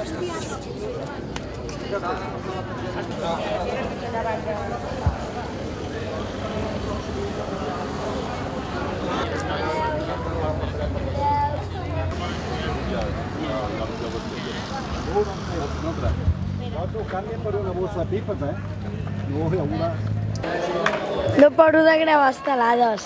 No paro de gravar estelades.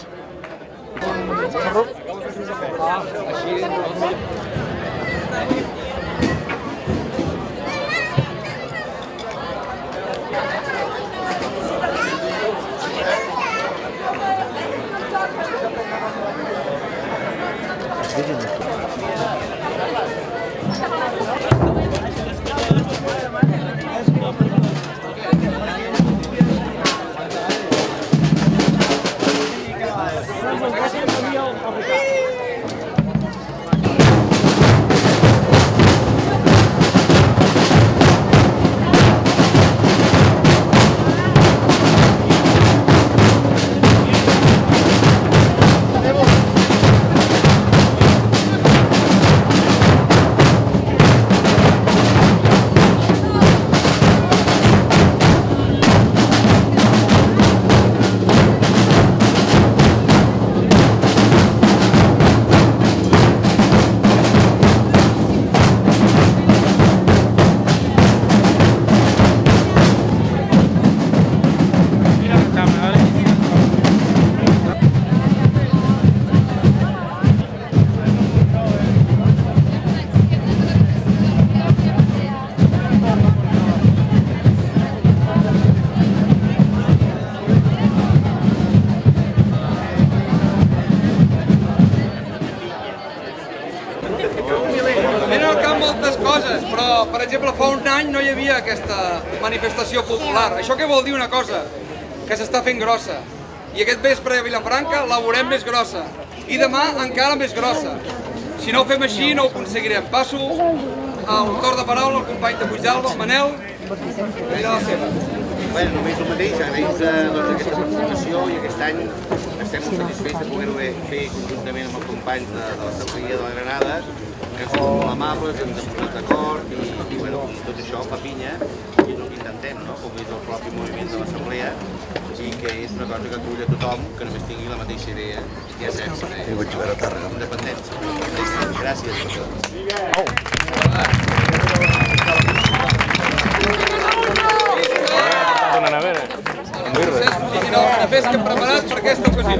Però, per exemple, fa un any no hi havia aquesta manifestació popular. Això què vol dir una cosa? Que s'està fent grossa. I aquest vespre a Vilafranca la veurem més grossa. I demà encara més grossa. Si no ho fem així no ho aconseguirem. Passo el torn de paraula al company de Puigdàlber, el Manel, que dirà la seva. Bé, només el mateix, agraïts aquesta participació i aquest any estem molt satisfets de poder-ho fer conjuntament amb els companys de l'Assemblea de la Granada, que són molt amables, ens hem posat d'acord i tot això fa pinya i és el que intentem, com és el propi moviment de l'Assemblea i que és una cosa que acull a tothom que només tingui la mateixa idea i essència d'independència. Gràcies a tots. Manifest que hem preparat per aquesta ocasió.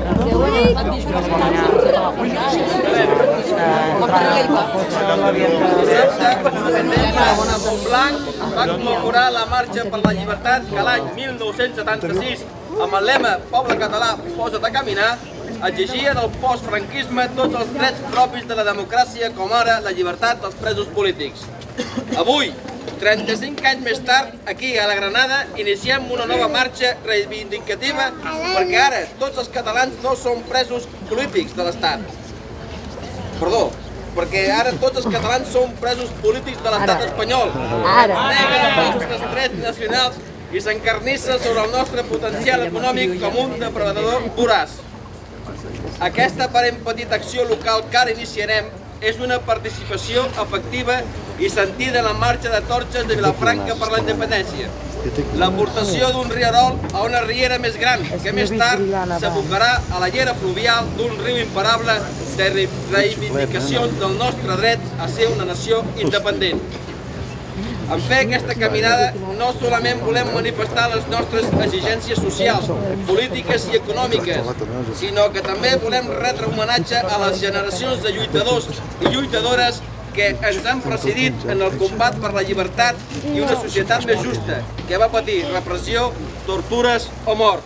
Montblanc va commemorar la Marxa per la Llibertat que l'any 1976, amb el lema Poble català, posa't a caminar, exigia del postfranquisme tots els drets propis de la democràcia, com ara la llibertat dels presos polítics. Avui, 35 anys més tard, aquí a la Granada, iniciem una nova marxa reivindicativa perquè ara tots els catalans no són presos polítics de l'Estat. Perdó, perquè ara tots els catalans són presos polítics de l'Estat espanyol. Es neguen els nostres drets nacionals i s'encarnissa sobre el nostre potencial econòmic com un depredador voraç. Aquesta aparent petita acció local que ara iniciarem és una participació efectiva i sentida en la marxa de torxes de Vilafranca per la independència. L'aportació d'un rierol a una riera més gran, que més tard s'abocarà a la llera fluvial d'un riu imparable de reivindicacions del nostre dret a ser una nació independent. En fer aquesta caminada no solament volem manifestar les nostres exigències socials, polítiques i econòmiques, sinó que també volem retre homenatge a les generacions de lluitadors i lluitadores que ens han precedit en el combat per la llibertat i una societat més justa, que va patir repressió, tortures o mort.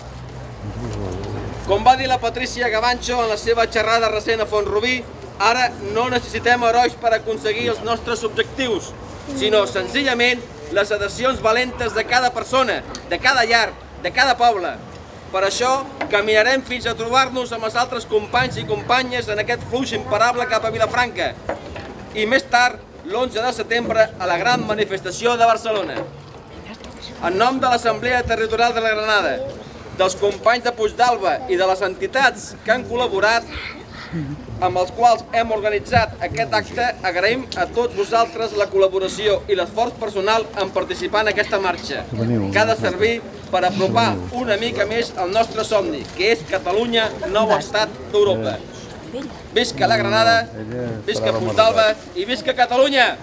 Com va dir la Patricia Gavancho en la seva xerrada recent a Font-rubí, ara no necessitem herois per aconseguir els nostres objectius, sinó senzillament les adhesions valentes de cada persona, de cada llar, de cada poble. Per això caminarem fins a trobar-nos amb els altres companys i companyes en aquest flux imparable cap a Vilafranca i més tard, l'11 de setembre, a la gran manifestació de Barcelona. En nom de l'Assemblea Territorial de la Granada, dels companys de Puigdàlber i de les entitats que han col·laborat, amb els quals hem organitzat aquest acte, agraïm a tots vosaltres la col·laboració i l'esforç personal en participar en aquesta marxa, que ha de servir per apropar una mica més el nostre somni, que és Catalunya, nou estat d'Europa. Visca la Granada, visca Puigdàlber i visca Catalunya!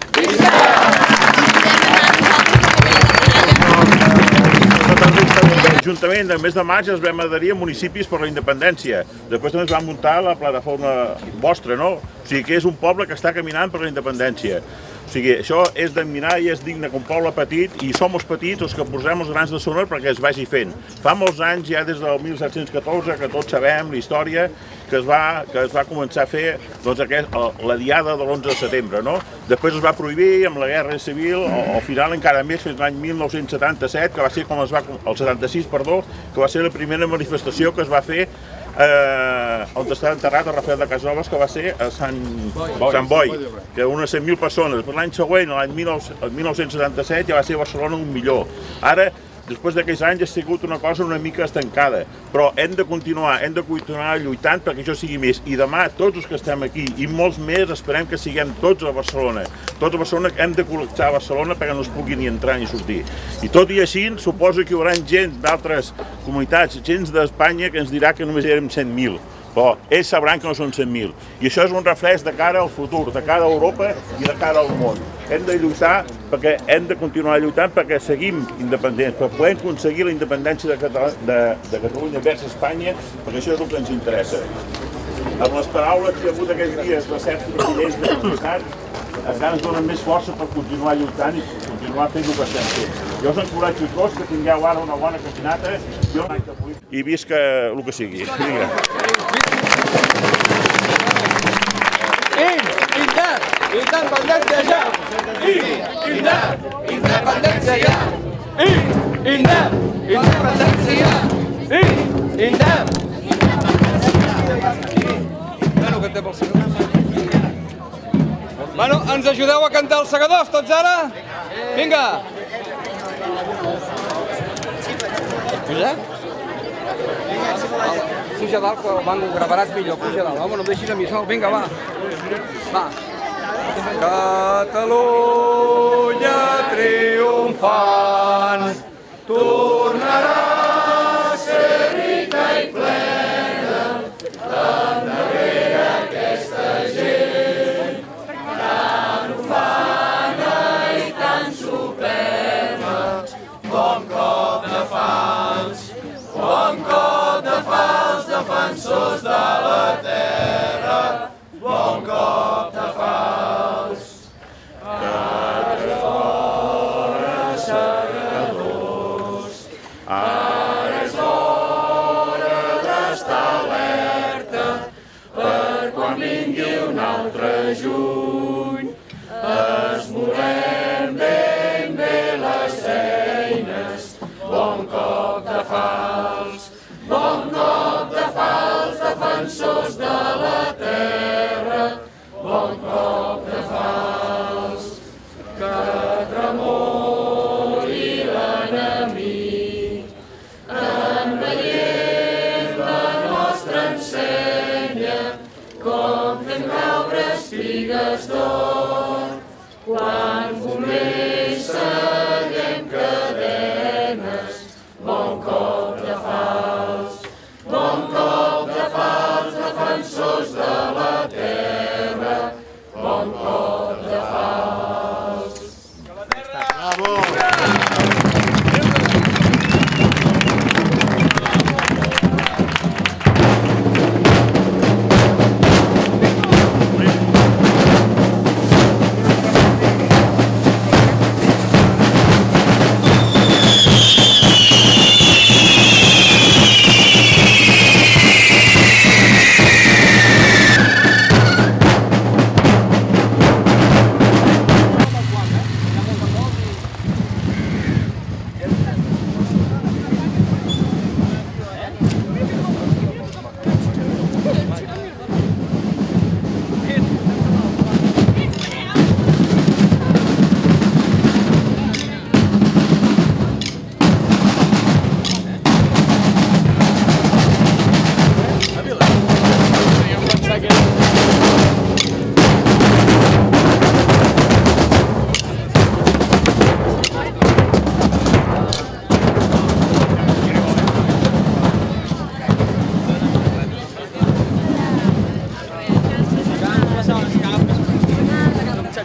L'Ajuntament del mes de maig es vam adherir a municipis per la independència. Després també es va muntar la plataforma vostra, no? O sigui que és un poble que està caminant per la independència. O sigui, això és d'admirar i és digne com poble petit, i som els petits els que posem els grans de sorra perquè es vagi fent. Fa molts anys, ja des del 1714, que tots sabem la història, que es va començar a fer la diada de l'11 de setembre, no? Després es va prohibir amb la guerra civil, al final encara més, fins l'any 1977, que va ser com es va, el 76, perdó, que va ser la primera manifestació que es va fer on està enterrat el Rafael de Casanovas, que va ser a Sant Boi, que unes 100.000 persones. Per l'any següent, l'any 1977, ja va ser a Barcelona 1 milió. Ara, després d'aquells anys, ha sigut una cosa una mica estancada, però hem de continuar lluitant perquè això sigui més. I demà, tots els que estem aquí, i molts més, esperem que siguem tots a Barcelona. Tots a Barcelona, hem de col·lapsar a Barcelona perquè no es pugui ni entrar ni sortir. I tot i així, suposo que hi haurà gent d'altres comunitats, gent d'Espanya, que ens dirà que només érem 100.000. Però ells sabran que no són 100.000. I això és un reflex de cara al futur, de cara a Europa i de cara al món. Hem de lluitar perquè hem de continuar lluitant perquè seguim independents, per poder aconseguir la independència de Catalunya vers Espanya, perquè això és el que ens interessa. Amb les paraules que hi ha hagut aquests dies de certs presidents de l'estat, encara ens donen més força per continuar lluitant i continuar fent el que estem fent. Jo us encoratjo tots que tingueu ara una bona caminata i visca el que sigui. Independència ja! Independència ja! Independència ja! Bueno, cantem el Segadors. Bueno, ens ajudeu a cantar els Segadors, tots ara? Vinga! Puja? Puja dalt, que van gravaràs millor, puja dalt. Home, no em deixis a mi sol, vinga, va. Va. Catalunya triomfant tornarà a ser rica i plena d'endarrere aquesta gent tan ufana i tan superba. Bon cop de falç, defensors de la terra. Bon cop de falç. Ara és hora d'estar alerta per quan vingui un altre juny. Esmolem ben bé les eines. Bon cop de falç, defensors de la terra. Bon cop de falç, que tremoli l'enemic. En veient la nostra ensenya, com fem caure espigues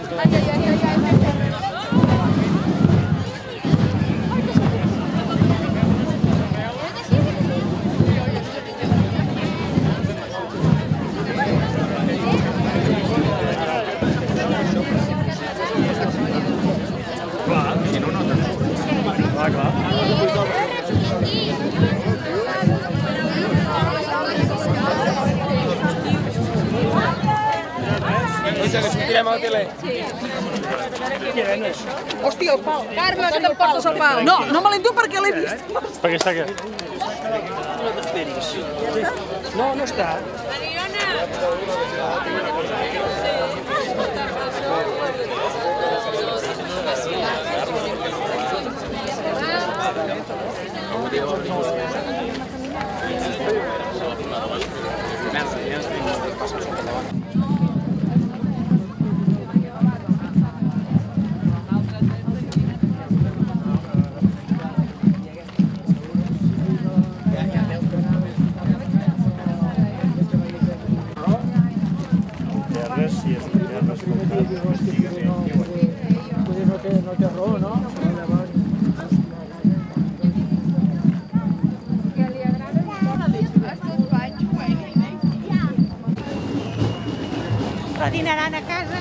Sortirem a la tele. Hòstia, el pal. Carme, que t'emportes el pal. No, no me l'enduc perquè l'he vist. Perquè està aquí. No, no està. No té raó, no? Però dinaran a casa.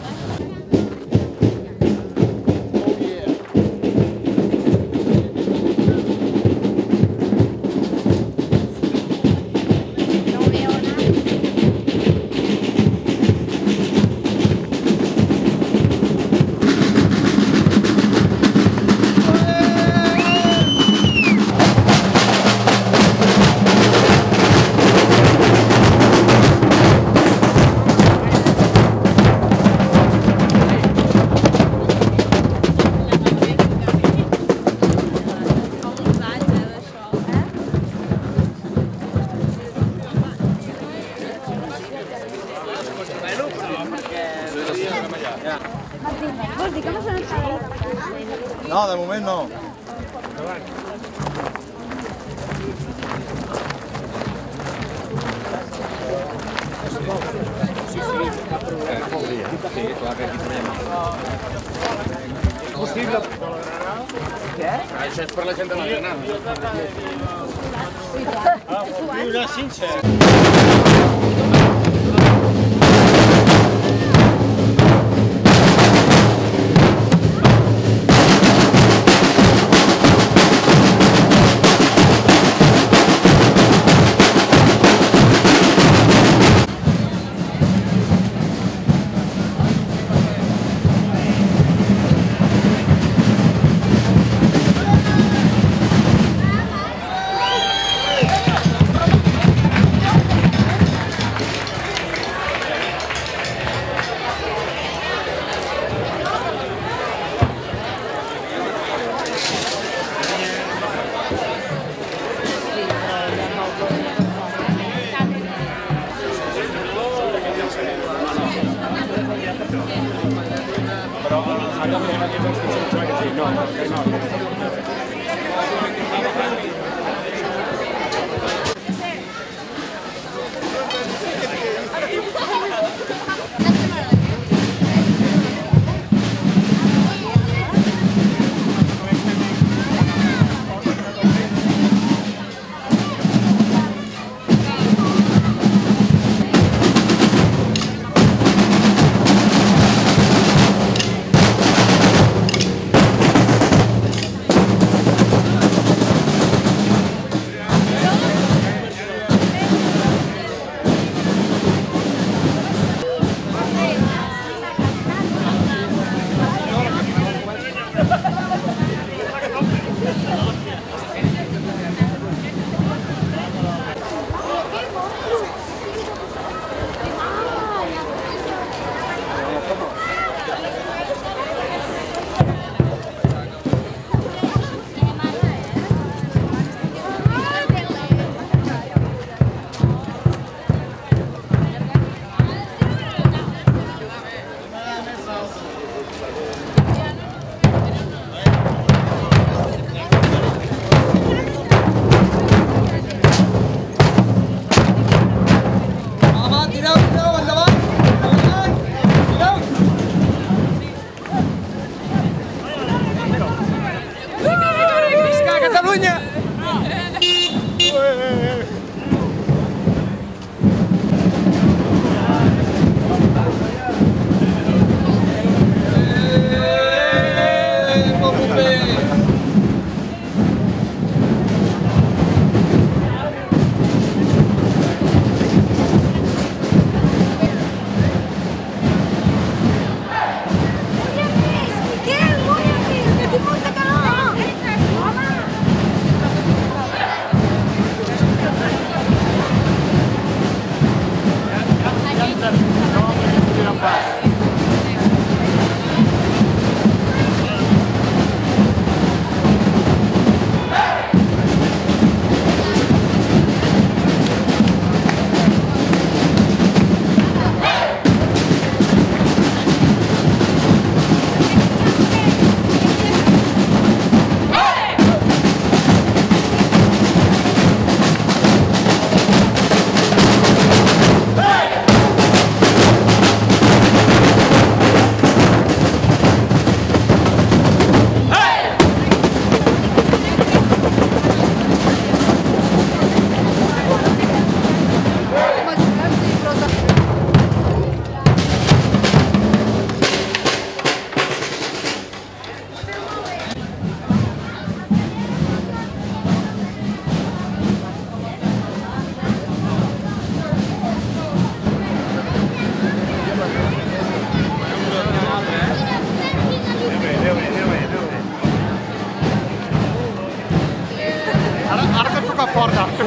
No, de moment no. Això és per la gent de la Granada. Viure sincer.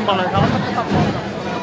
amb Valençal que està fora.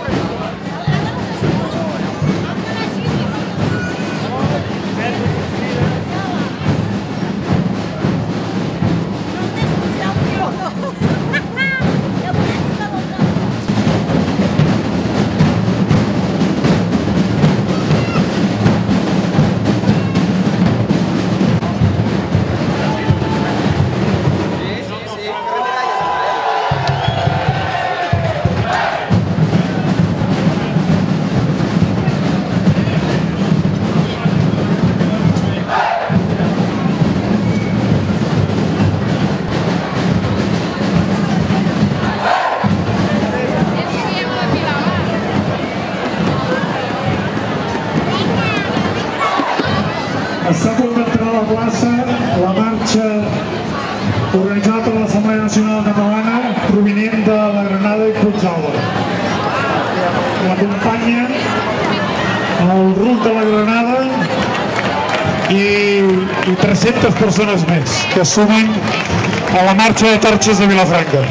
Està a punt d'entrar a la plaça la marxa organitzada per l'Assemblea Nacional Catalana provinent de la Granada i Puigdàlber. L'acompanyen el RUC de la Granada i 300 persones més que sumen a la marxa de Torxes de Vilafranca.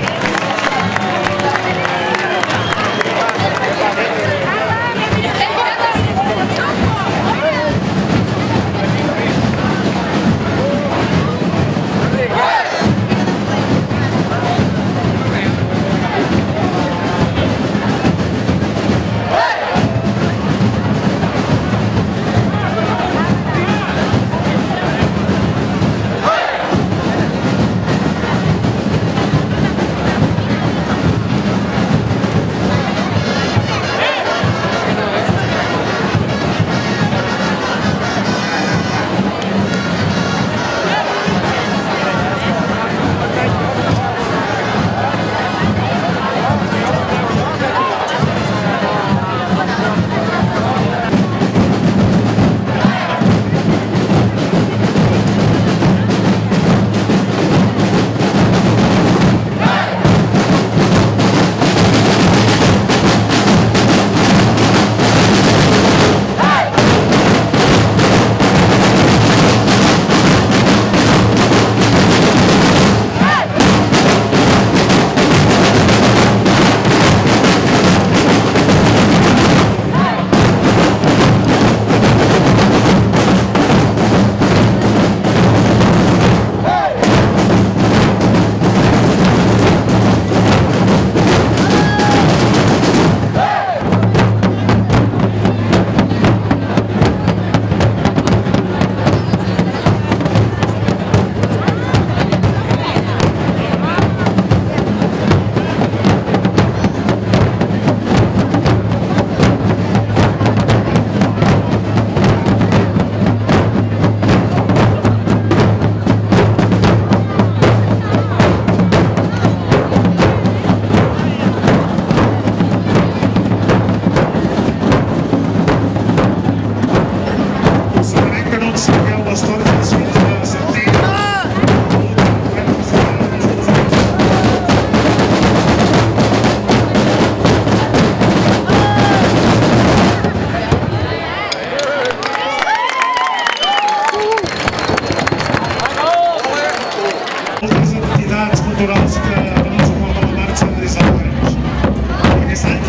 culturals que donen suport a la marxa des del Reus. Aquest any,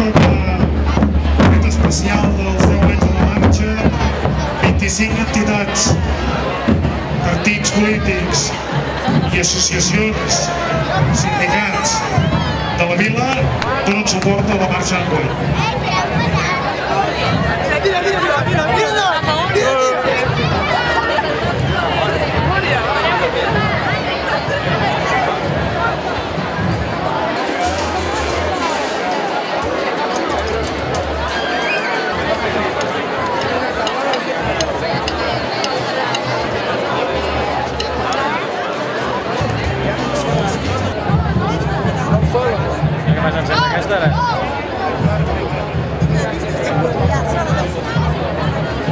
com a fet especial dels 10 anys de la marxa, 25 entitats, partits polítics i associacions, sindicats de la vila donen suport a la marxa d'enguany. Vaig encendre aquesta ara.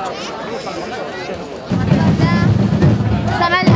Estan allà.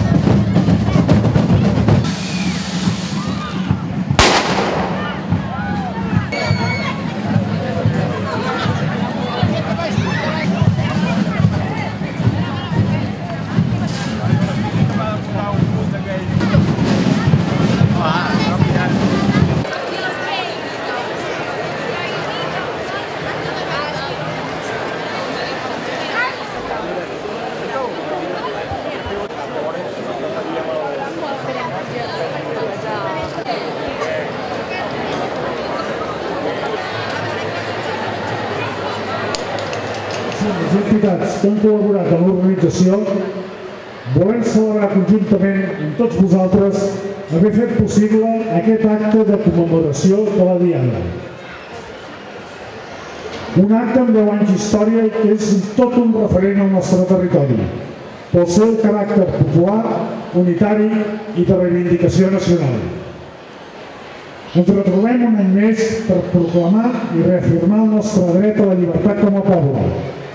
Les entitats que han col·laborat en l'organització volem celebrar conjuntament amb tots vosaltres haver fet possible aquest acte de commemoració de la Diada. Un acte amb 10 anys d'història que és tot un referent al nostre territori, pel seu caràcter popular, unitari i de reivindicació nacional. Ens retrobem un any més per proclamar i reafirmar el nostre dret a la llibertat com a poble.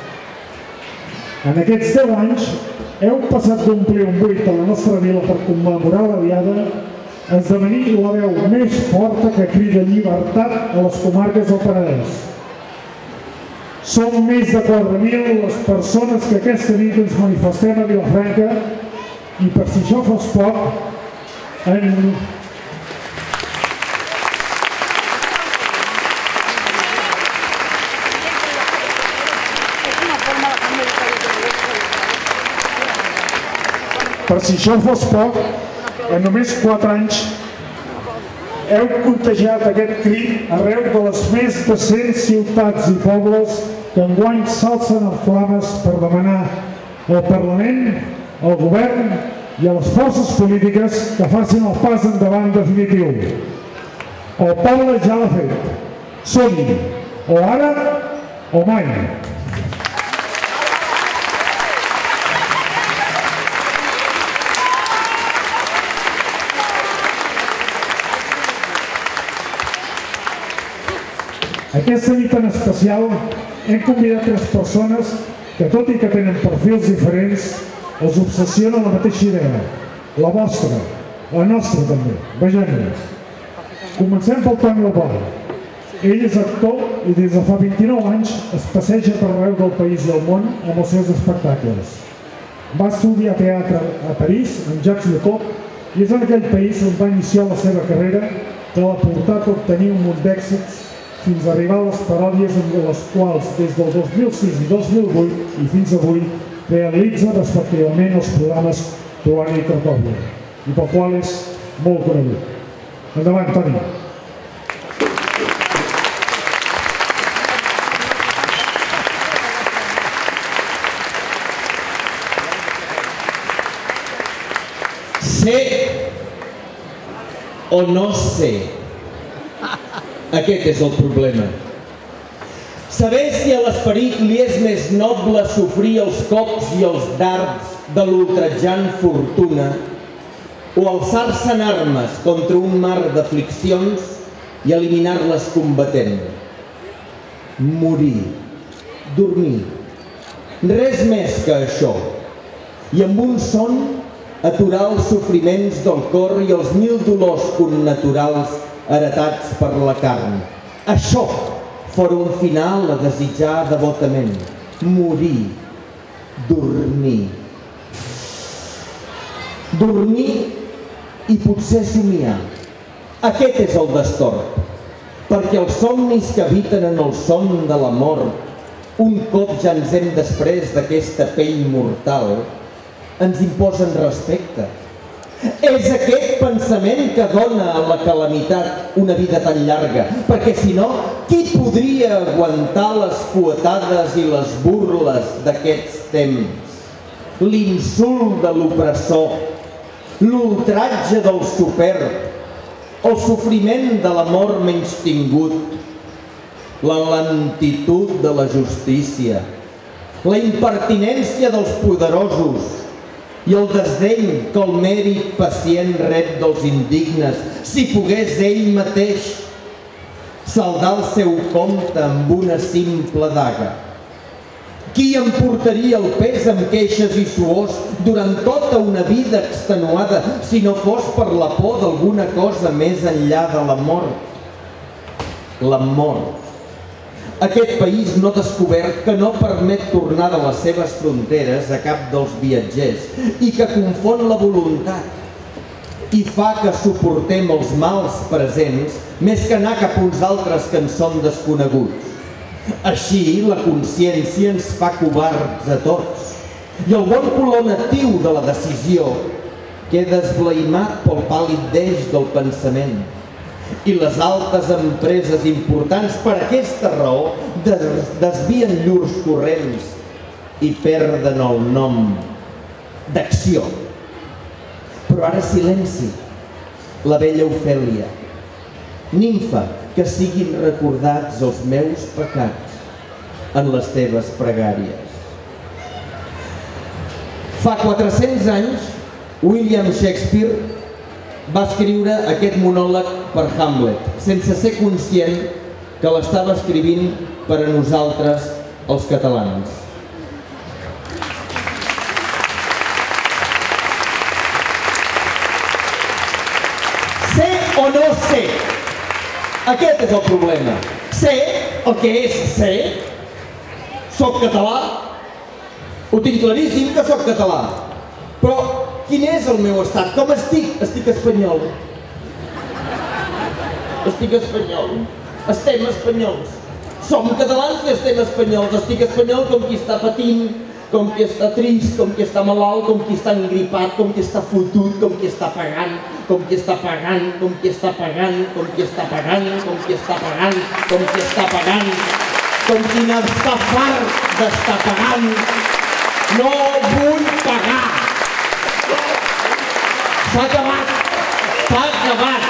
En aquests 10 anys heu passat d'omplir un buit a la nostra vila per commemorar la Diada a esdevenir la veu més forta que crida llibertat a les comarques del Penedès. Som més de 4.000 les persones que aquesta nit ens manifestem a Vilafranca i per si això fos poc, en només 4 anys heu contagiat aquest crit arreu de les més de 100 ciutats i pobles que enguany s'alcen en flames per demanar al Parlament, al Govern i a les forces polítiques que facin el pas endavant definitiu. El poble ja l'ha fet. Som-hi, o ara o mai. Aquesta nit en especial hem convidat 3 persones que, tot i que tenen perfils diferents, els obsessiona la mateixa idea, la vostra, la nostra també. Vegem-ho. Comencem pel Toni Albà. Ell és actor i des de fa 29 anys es passeja per arreu del país i el món amb els seus espectacles. Va estudiar teatre a París amb Jacques Lecoq i és en aquell país on va iniciar la seva carrera que l'ha portat a obtenir un munt d'èxits fins a arribar a les paròdies amb les quals des del 2006 i 2008 i fins avui realitza respectivament els programes Polònia i Cracòvia, i pel qual és molt conegut. Endavant, Toni. Sé o no sé. Aquest és el problema. Saber si a l'esperit li és més noble sofrir els cops i els dards de l'ultrajant fortuna o alçar-se en armes contra un mar d'afliccions i eliminar-les combatent. Morir, dormir, res més que això. I amb un son aturar els sofriments del cor i els 1000 dolors connaturals heretats per la carn. Això fora un final a desitjar devotament. Morir, dormir. Dormir i potser somiar. Aquest és el destort, perquè els somnis que habiten en el son de la mort, un cop ja ens hem després d'aquesta pell mortal, ens imposen respecte. És aquest pensament que dona a la calamitat una vida tan llarga, perquè si no, qui podria aguantar les fuetades i les burles d'aquests temps? L'insult de l'opressor, l'ultratge del superb, el sofriment de l'amor menystingut, la lentitud de la justícia, la impertinència dels poderosos i el desdeny que el mèrit pacient rep dels indignes, si pogués ell mateix saldar el seu compte amb una simple daga. Qui em portaria el pes amb queixes i suors durant tota una vida extenuada si no fos per la por d'alguna cosa més enllà de la mort? La mort. Aquest país no descobert que no permet tornar de les seves fronteres a cap dels viatgers i que confon la voluntat i fa que suportem els mals presents més que anar cap a uns altres que ens són desconeguts. Així, la consciència ens fa covards a tots i el bon color natiu de la decisió queda esblaimat pel pàl·lid deix del pensament. I les altes empreses importants per aquesta raó desvien llurs corrents i perden el nom d'acció. Però ara silenci, la vella Ofèlia, nimfa, que siguin recordats els meus pecats en les teves pregàries. Fa 400 anys, William Shakespeare va escriure aquest monòleg per Hamlet, sense ser conscient que l'estava escrivint per a nosaltres, els catalans. Sé o no sé? Aquest és el problema. Sé el que és ser? Soc català? Ho tinc claríssim que soc català. Però quin és el meu estat? Com estic? Estic espanyol. Estic espanyol. Estem espanyols. Som catalans i estem espanyols. Estic espanyol com qui està patint, com qui està trist, com qui està malalt, com qui està engripat, com qui està fotut, com qui està pagant, com qui està pagant, com qui està pagant, com qui està pagant, com qui està pagant, com qui està pagant, com qui n'està fart d'estar pagant. No vull pagar. S'ha acabat. S'ha acabat.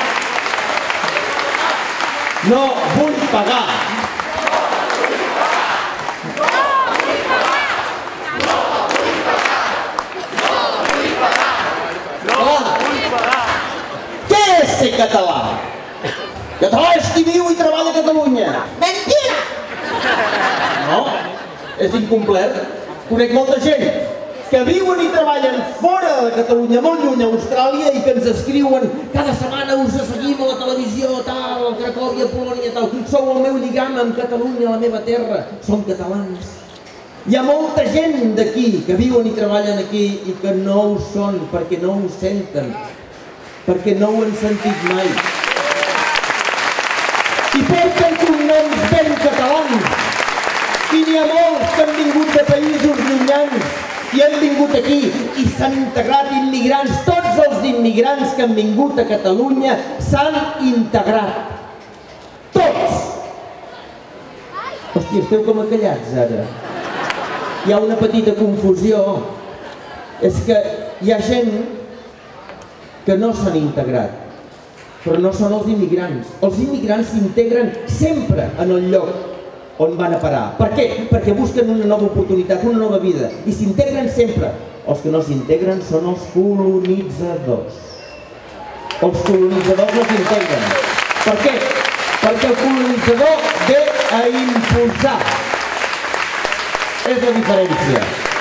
No vull pagar. Ser català. Català és qui viu i treballa a Catalunya. Mentira! No, és incomplet. Conec molta gent que viuen i treballen fora de Catalunya, molt lluny a Austràlia, i que ens escriuen cada setmana: us seguim a la televisió, tal, a Cracòvia, Polònia, tal. Sou el meu lligam amb Catalunya, la meva terra. Som catalans. Hi ha molta gent d'aquí que viuen i treballen aquí i que no ho són perquè no ho senten, perquè no ho han sentit mai. I porten cognoms ben catalans. I n'hi ha molts que han vingut de països llunyans i han vingut aquí i s'han integrat immigrants. Tots els immigrants que han vingut a Catalunya s'han integrat. Tots! Hòstia, esteu com acallats ara. Hi ha una petita confusió. És que hi ha gent que no s'han integrat, però no són els immigrants. Els immigrants s'integren sempre en el lloc on van a parar. Per què? Perquè busquen una nova oportunitat, una nova vida, i s'integren sempre. Els que no s'integren són els colonitzadors. Els colonitzadors no s'integren. Per què? Perquè el colonitzador ve a impulsar. És la diferència.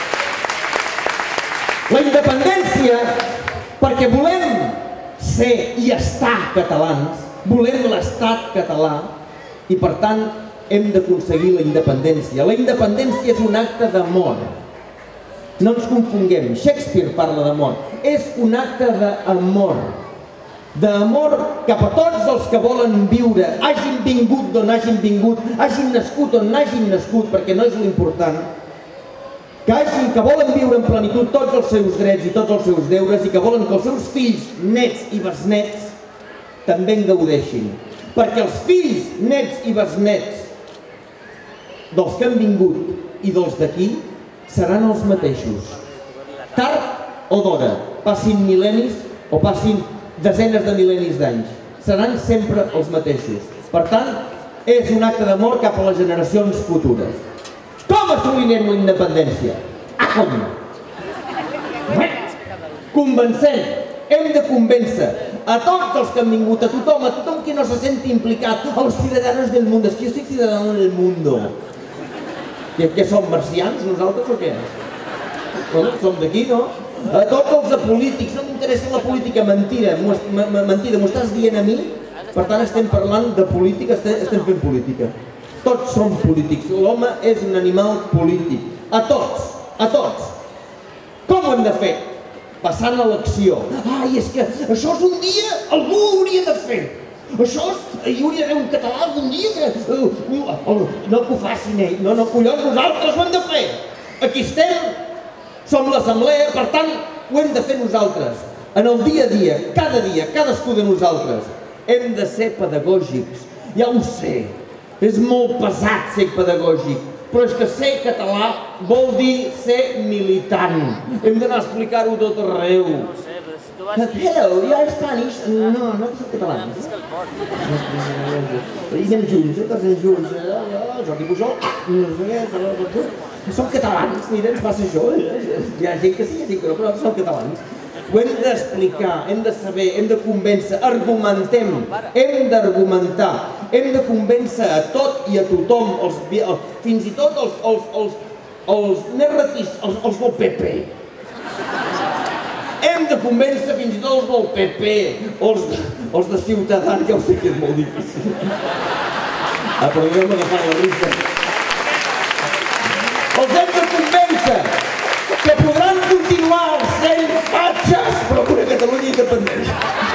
La independència, perquè volem ser i estar catalans, volem l'estat català i per tant hem d'aconseguir la independència. La independència és un acte d'amor. No ens confonguem, Shakespeare parla d'amor. És un acte d'amor. D'amor cap a tots els que volen viure, hagin vingut d'on hagin vingut, hagin nascut on hagin nascut, perquè no és l'important. Que volen viure en plenitud tots els seus drets i tots els seus deures i que volen que els seus fills, nets i besnets també en gaudeixin. Perquè els fills, nets i besnets dels que han vingut i dels d'aquí seran els mateixos. Tard o d'hora, passin mil·lennis o passin desenes de mil·lennis d'anys, seran sempre els mateixos. Per tant, és un acte d'amor cap a les generacions futures. Com assolirem la independència? Com? Convencent. Hem de convèncer a tots els que han vingut, a tothom que no se senti implicat, a los ciudadanos del mundo. Es que yo soy ciudadano del mundo. Què som, marcians, nosaltres o què? Bueno, som d'aquí, no? A tots els polítics, no m'interessa la política, mentida, m'ho estàs dient a mi? Per tant, estem parlant de política, estem fent política. Tots som polítics, l'home és un animal polític. A tots, a tots. Com ho hem de fer? Passant a l'acció. Ai, és que això és un dia, algú ho hauria de fer. Això és, hi hauria d'haver un català algun dia que... No que ho facin ells, no, collons, nosaltres ho hem de fer. Aquí estem, som l'assemblea, per tant, ho hem de fer nosaltres. En el dia a dia, cadascú de nosaltres, hem de ser pedagògics. Ja ho sé, és molt pesat ser pedagògic, però és que ser català vol dir ser militant. Hem d'anar a explicar-ho tot arreu. Hello, you are Spanish? No, no soc català. I anem junts, tots anem junts. Jordi Pujol, som catalans, mira, ens passa això. Hi ha gent que sí, hi ha gent que no, però som catalans. Ho hem d'explicar, hem de saber, hem de convèncer, argumentem, hem d'argumentar, hem de convèncer a tot i a tothom, fins i tot els més retis, els del PP. Hem de convèncer fins i tot els del PP, els de Ciutadans, ja ho sé que és molt difícil. Però jo m'he agafat la risa. Els hem de convèncer que podran continuar sent fatxes, però amb una Catalunya independent.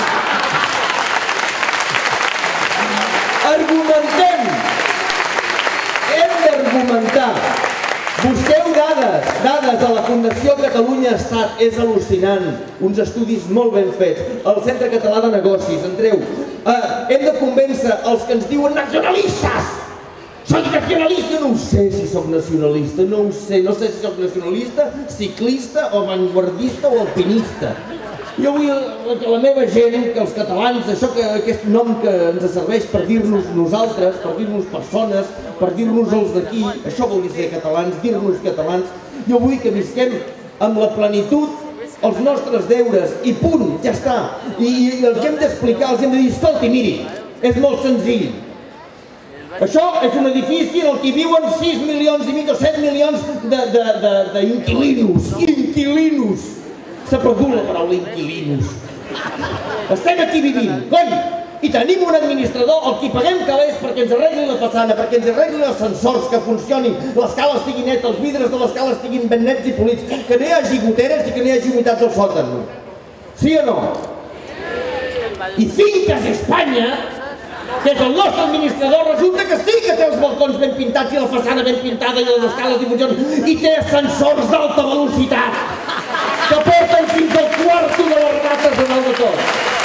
Argumentem. Hem d'argumentar. Busqueu dades a la Fundació Catalunya Estat, és al·lucinant, uns estudis molt ben fets, al Centre Català de Negocis, entreu. Hem de convèncer els que ens diuen nacionalistes. Soy nacionalista, no ho sé si soc nacionalista, no ho sé, no sé si soc nacionalista, ciclista o vanguardista o alpinista. Jo vull que la meva gent, que els catalans, aquest nom que ens serveix per dir-nos nosaltres, per dir-nos persones, per dir-nos els d'aquí, això vol dir ser catalans, dir-nos catalans, jo vull que visquem amb la plenitud els nostres deures i punt, ja està. I els hem d'explicar, els hem de dir, escolti, miri, és molt senzill. Això és un edifici en el que viuen 6 milions i mig o 7 milions d'inquilinos. Inquilinos. S'ha perdut la paraula inquilinos. Estem aquí vivint, cony! I tenim un administrador al qui paguem calés perquè ens arregli la façana, perquè ens arregli els ascensors, que funcionin, l'escala estigui neta, els vidres de l'escala estiguin ben nets i polits, que no hi hagi goteres i que no hi hagi humitats al sòtan. Sí o no? I Finques Espanya, que és el nostre administrador, resulta que sí que té els balcons ben pintats i la façana ben pintada i les escales i funcions i té ascensors d'alta velocitat que porten fins al quarto de les rates de dalt de tot.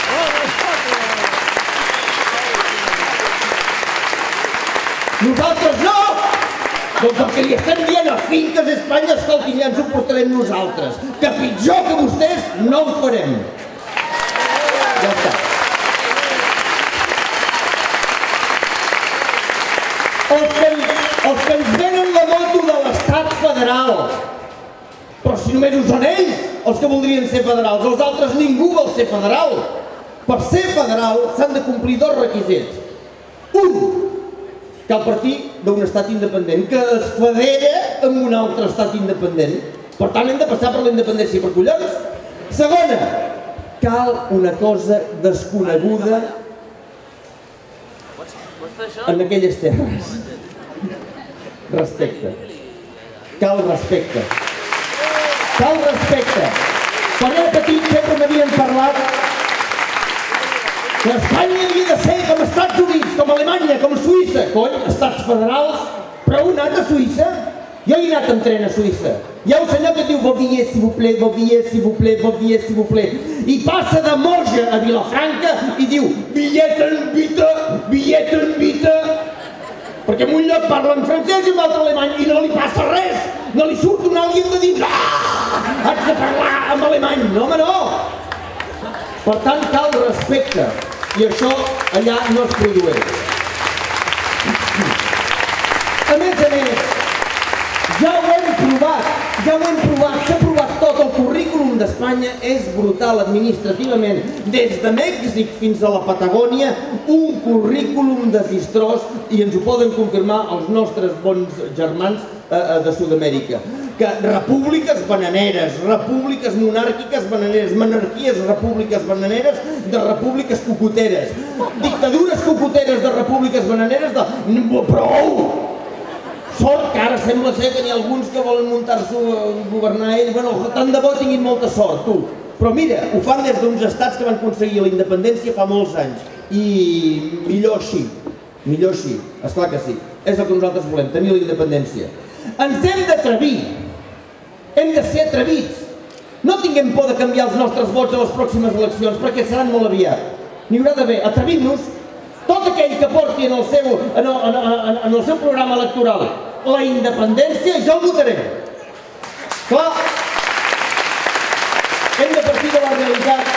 Nosaltres no! Doncs el que li estem dient a Finques Espanya, escolti, ja ens ho portarem nosaltres, que pitjor que vostès no ho farem. Ja està. Els que ens venen la moto de l'estat federal, però si només ho són ells els que voldrien ser federals, els altres ningú vol ser federal. Per ser federal s'han de complir dos requisits. Un, cal partir d'un estat independent que es federa amb un altre estat independent. Per tant, hem de passar per la independència per collons. Segona, cal una cosa desconeguda en aquelles terres. Respecte. Cal respecte. Cal respecte. Quan era petit sempre m'havien parlat que Espanya havia de ser com Estats Units, com Alemanya, com Suïssa. Cony, estats federals, però heu anat a Suïssa? Jo he anat en tren a Suïssa. Hi ha un senyor que diu Bovier, s'il vous plaît, Bovier, s'il vous plaît, Bovier, s'il vous plaît. I passa de Moja a Vilafranca i diu billet en vita, perquè en un lloc parla en francès i en l'altre alemany i no li passa res, no li surt un alien de dins, haig de parlar en alemany, no home no! Per tant cal respecte i això allà no es produeix. A més, ja ho hem provat, s'ha provat tot, el currículum d'Espanya és brutal administrativament, des de Mèxic fins a la Patagònia, un currículum desastrós i ens ho poden confirmar els nostres bons germans de Sud-amèrica. Que repúbliques bananeres, repúbliques monàrquiques bananeres, monarquies, repúbliques bananeres de repúbliques cocoteres, dictadures cocoteres de repúbliques bananeres de... Prou! Sort que ara sembla ser que n'hi ha alguns que volen muntar-s'ho a governar ells. Bueno, tant de bo tinguin molta sort, tu. Però mira, ho fan des d'uns estats que van aconseguir la independència fa molts anys. I millor així. Millor així. Esclar que sí. És el que nosaltres volem, tenir la independència. Ens hem d'atrevir. Hem de ser atrevits. No tinguem por de canviar els nostres vots a les pròximes eleccions, perquè seran molt aviat. N'hi haurà d'haver. Atrevim-nos. Tot aquell que porti en el seu programa electoral la independència, jo el votaré. Clar, hem de partir de la realitat.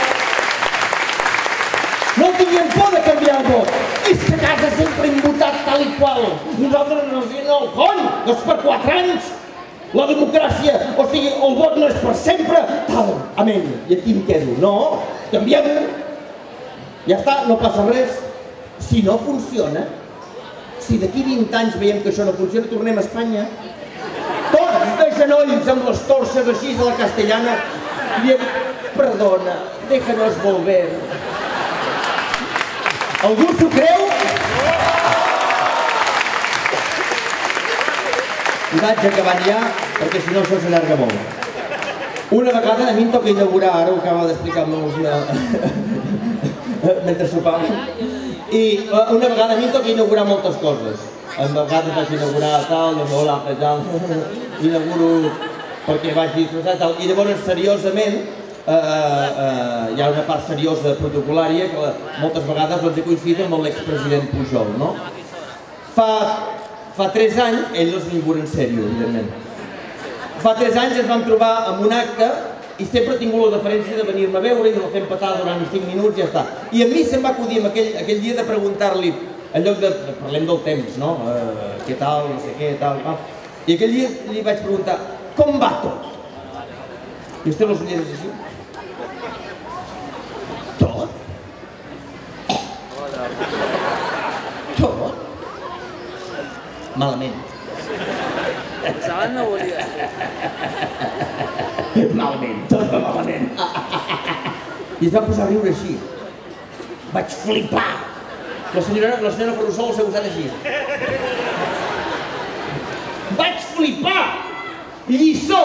No tinguem por de canviar el vot. És que a casa sempre hem votat tal i qual. Nosaltres ens diem, no, cony, és per 4 anys. La democràcia, o sigui, el vot no és per sempre. Tal, amén. I aquí em quedo. No, canviem-ho. Ja està, no passa res. Si no funciona, si d'aquí 20 anys veiem que això no funciona, tornem a Espanya. Tots de genolls amb les torces així a la castellana, diem, perdona, déjanos volver. Algú s'ho creu? I vaig acabant ja, perquè si no això s'allarga molt. Una vegada, a mi em toca inaugurar, ara ho acaba d'explicar mentre sopàvem, i una vegada a mi em toca inaugurar moltes coses. A vegades vaig inaugurar tal, hola, tal, inauguro perquè vaig dir tal, i llavors seriosament hi ha una part seriosa protocolària que moltes vegades he coincidit amb l'expresident Pujol, no? Fa 3 anys, ell no s'inauguren en sèrio, evidentment. Fa 3 anys ens vam trobar en un acte i sempre he tingut la deferència de venir-me a veure i de fer empatar durant 5 minuts i ja està. I a mi se'm va acudir aquell dia de preguntar-li, en lloc de... parlem del temps, no? Què tal, no sé què, tal, tal. I aquell dia li vaig preguntar, com va tot? I vostè les ulleres així? Tot? Tot? Malament. Pensava no volia. Malament, tot va malament. I es va posar a riure així. Vaig flipar. La senyora Ferrusola s'ha posat així. Vaig flipar. Lliçó.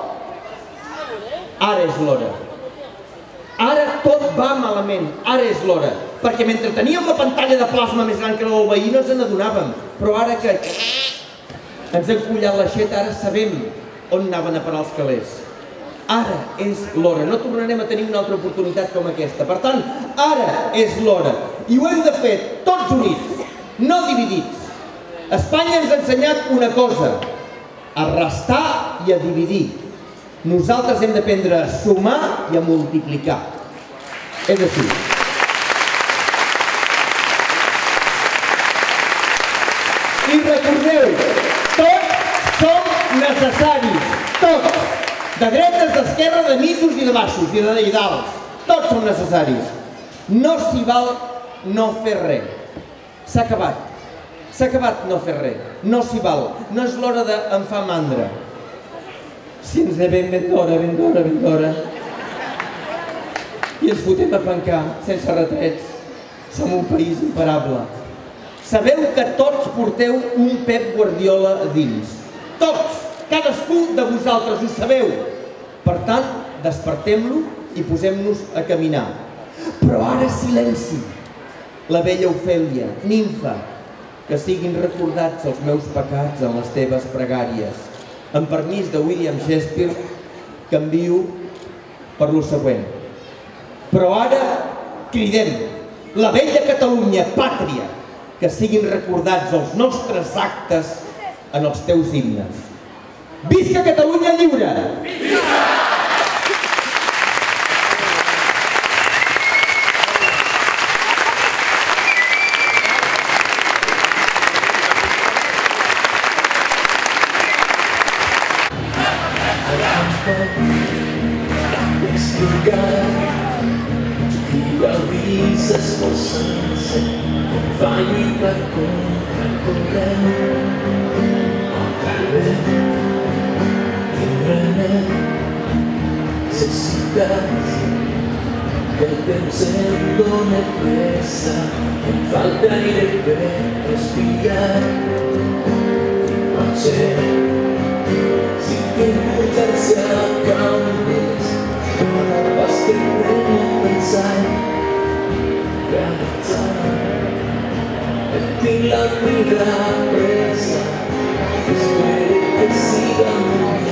Ara és l'hora. Ara tot va malament. Ara és l'hora. Perquè mentre teníem la pantalla de plasma més gran que la del veí no ens n'adonàvem. Però ara que ens hem collat l'aixeta, ara sabem on anaven a parar els calés. Ara és l'hora. No tornarem a tenir una altra oportunitat com aquesta. Per tant, ara és l'hora. I ho hem de fer tots units, no dividits. Espanya ens ha ensenyat una cosa, a restar i a dividir. Nosaltres hem d'aprendre a sumar i a multiplicar. És així. I recordeu, tots som necessaris, tots. De dretes, d'esquerra, de mitos i de baixos, i de dalt. Tots som necessaris. No s'hi val no fer res. S'ha acabat. S'ha acabat no fer res. No s'hi val. No és l'hora d'en fa mandra. Si ens anem ben d'hora, ben d'hora, ben d'hora. I ens fotem a pencar, sense retrets. Som un país imparable. Sabeu que tots porteu un Pep Guardiola a dins. Tots! Cadascú de vosaltres ho sabeu. Per tant, despertem-lo i posem-nos a caminar. Però ara silenci. La vella Ofèlia, nimfa, que siguin recordats els meus pecats en les teves pregàries. Amb permís de William Shakespeare, canvio per lo següent. Però ara cridem, la vella Catalunya, pàtria, que siguin recordats els nostres actes en els teus himnes. Visca Catalunya lliure! Visca! Esforçant-se, vai lluitar contra el vent. cas que el temps em dóna pressa, em falta aire per respirar. Potser si tinc urgència canvis, pas que preni a pensar, realitzar. Tinc la vida presa, espero que siga movent.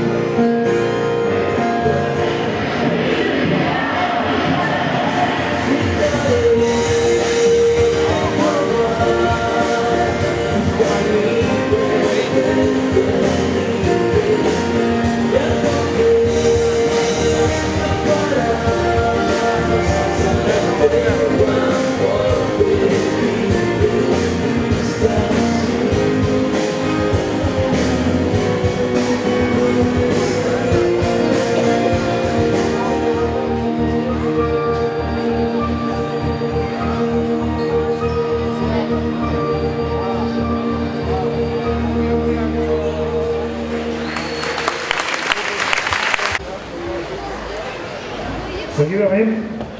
Seguidament,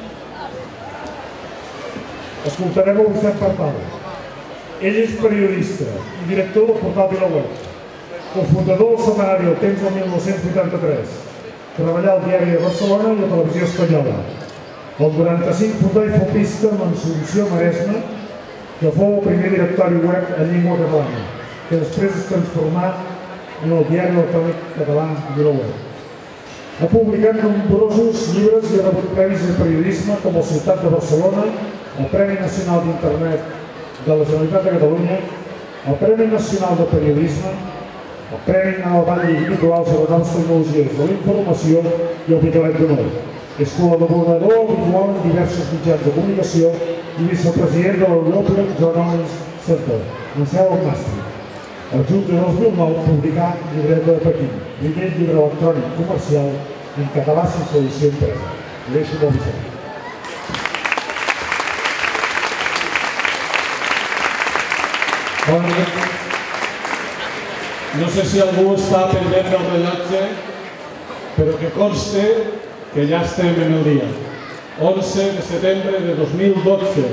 escoltarem a Vicent Parpal. Ell és periodista i director del portal VilaWeb, cofundador del setmanari El Temps del 1983, treballà al Diari de Barcelona i a Televisió Espanyola. El 95 fundà i fopista amb Assumpció Maresme, que fou el primer directori web en llengua catalana, que després es transformà en el Diari Electrònic Català VilaWeb. Ha publicat nombrosos llibres i ha rebut premis de periodisme com el Ciutat de Barcelona, el Premi Nacional d'Internet de la Generalitat de Catalunya, el Premi Nacional de Periodisme, el Premi Naval Individuals a les noves tecnologies de la informació i el Vicalet d'Honor. És col·laborador habitual en diversos mitjans de comunicació i vicepresident de l'European Journalist Center, en seu al Màstri. El juny de 2009 publicà Llibreta de Pequín, primer llibre electrònic comercial en català sense edició impresa. Ho deixo molt Vicent. Bona nit. No sé si algú està pendent del rellotge, però que conste que ja estem en el dia. 11 de setembre de 2012.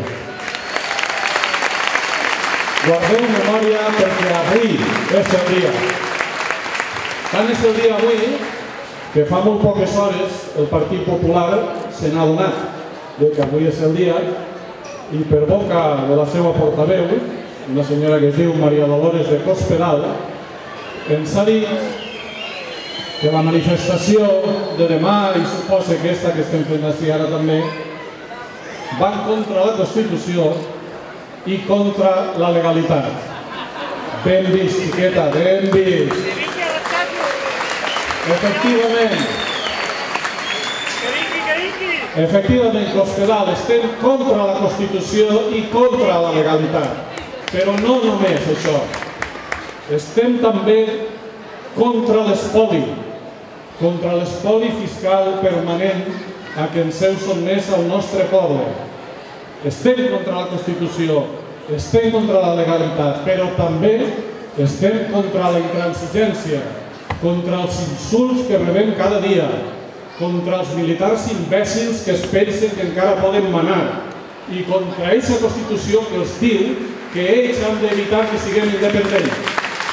Guardeu memòria perquè avui és el dia. Tant és el dia avui que fa molt poques hores el Partit Popular se n'ha adonat que avui és el dia i per boca de la seva portaveu, una senyora que es diu Maria Dolores de Cospedal, ens ha dit que la manifestació de demà, i suposa que aquesta que estem fent així ara també, va contra la Constitució i contra la legalitat. Ben vist, xiqueta, ben vist. Efectivament, Cospedal, estem contra la Constitució i contra la legalitat. Però no només això. Estem també contra l'espoli fiscal permanent a què ens heu sotmès al nostre poble. Estem contra la Constitució, estem contra la legalitat, però també estem contra la intransigència, contra els insults que rebem cada dia, contra els militars imbècils que es pensen que encara poden manar i contra aquesta Constitució que els diu que ells han d'evitar que siguem independents.